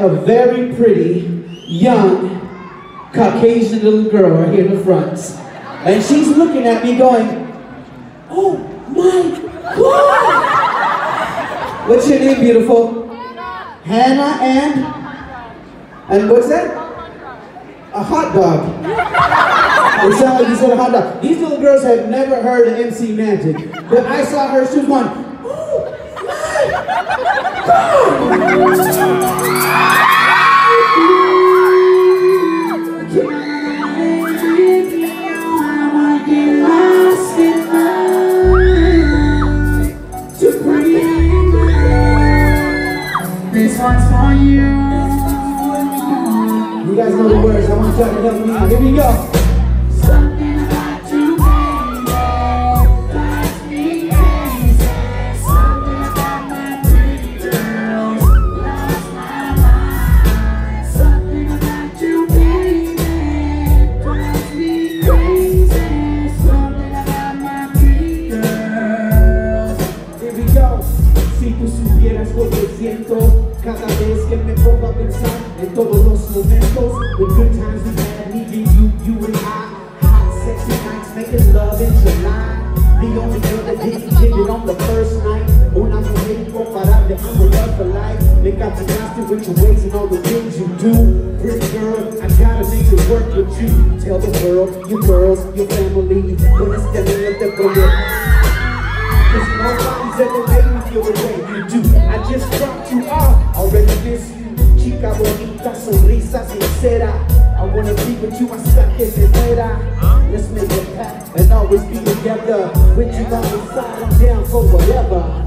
a very pretty, young, Caucasian little girl right here in the front. And she's looking at me going, oh my God! What's your name, beautiful? Hannah and what's that? A hot dog. It sounded like you said a hot dog. These little girls have never heard of MC Magic. But I saw her, she was going, oh my God! This one's for you. You guys know the words. I want y'all to help me. Here we go. Something about you, baby, drives me crazy. Something about my pretty girls lost my mind. Something about you, baby, drives me crazy. Something about my pretty girls. Here we go. Si tú supieras lo que siento cada vez que me pongo a pensar en todos los momentos, the good times we had, me and you and I, hot sexy nights making love in July. The only girl that didn't get it on the first night. Una mujer incomparable, I'm a love for life. They got you constant with your ways and all the things you do. Pretty girl, I gotta make it work with you. Tell the world, your girls, your family, con este niño te prometo. Cause nobody's ever made me feel the way you do. I just dropped you off, already miss you. Chica bonita, sonrisa sincera. I wanna be with you hasta que se muera. Let's make a pact and always be together. With you by my side, I'm down for whatever.